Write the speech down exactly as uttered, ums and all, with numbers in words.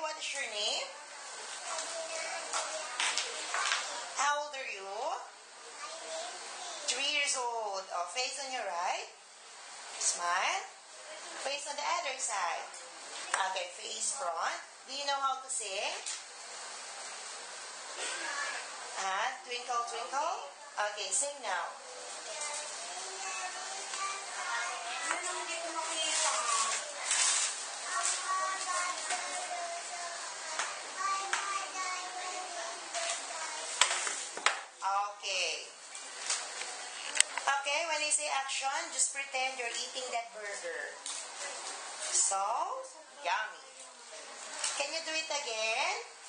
what is your name? How old are you? Three years old. Oh, face on your right. Smile. Face on the other side. Okay, face front. Do you know how to sing? Ah, twinkle, twinkle. Okay, sing now. Okay. Okay, when I say action, just pretend you're eating that burger. So, yummy. Can you do it again?